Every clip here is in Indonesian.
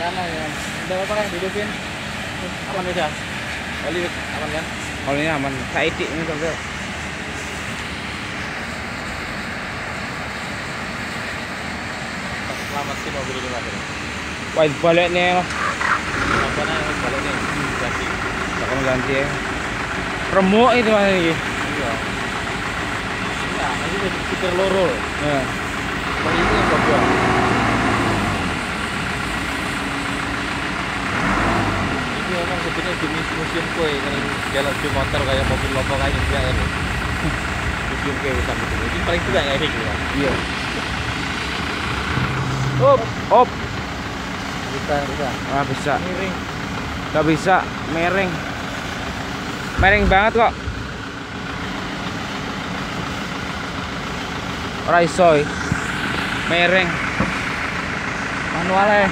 sana ya. Udah apa kan hidupin. Aman udah. Oli aman kan? Olinya aman. Saya idik ini coba. Selamat sih mobil ini Mas. Wah, balik nih. Apa namanya balik nih? Ganti. Akan ganti ya. Remuk itu Mas ini. Iya. Nah, ini udah stiker loro. Nah. Oh, ini yang kedua. Ini memang sebenarnya jenis museum kue yang jalan di motor kayak mobil lopo kayak gitu ya. Museum kue bisa gitu. Ini paling tidak kayak gitu. Iya. Op. Bisa. Ah, bisa. Miring. Gak bisa, mereng. Mereng banget kok. Ora iso. Mereng. Manualnya.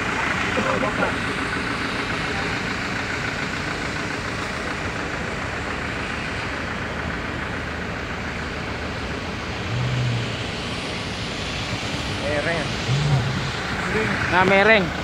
Mereng. Nah, mereng.